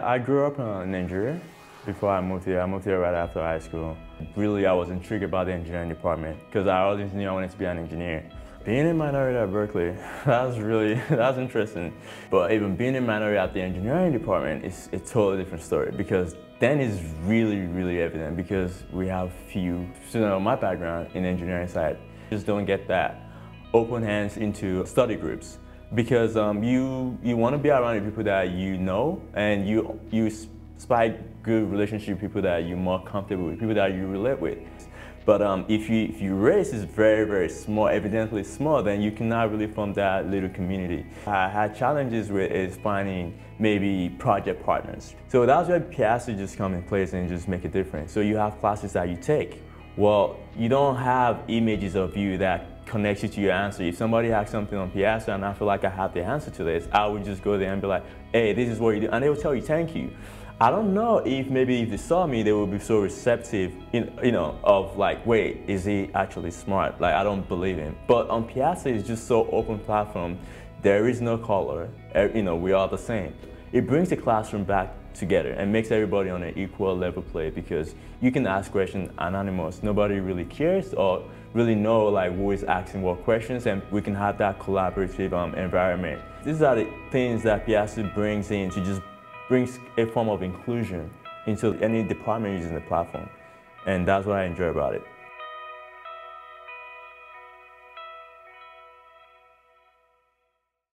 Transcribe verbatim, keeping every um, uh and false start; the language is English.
I grew up in Nigeria before I moved here. I moved here right after high school. Really, I was intrigued about the engineering department because I always knew I wanted to be an engineer. Being a minority at Berkeley, that was really, that was interesting. But even being a minority at the engineering department is a totally different story because then it's really, really evident because we have few students of my background in the engineering side just don't get that open hands into study groups because um, you you want to be around the people that you know and you you spike good relationship with people that you're more comfortable with, people that you relate with. But um, if, you, if your race is very, very small, evidently small, then you cannot really form that little community. I had challenges with is finding maybe project partners. So that's where Piazza just come in place and just make a difference. So you have classes that you take. Well, you don't have images of you that connects you to your answer. If somebody asks something on Piazza and I feel like I have the answer to this, I would just go there and be like, hey, this is what you do. And they will tell you, thank you. I don't know if maybe if they saw me, they would be so receptive, in, you know, of like, wait, is he actually smart? Like, I don't believe him. But on Piazza, it's just so open platform. There is no color, you know, we are the same. It brings the classroom back together and makes everybody on an equal level play because you can ask questions anonymous. Nobody really cares or really know like who is asking what questions, and we can have that collaborative um, environment. These are the things that Piazza brings in to just brings a form of inclusion into any department using the platform. And that's what I enjoy about it.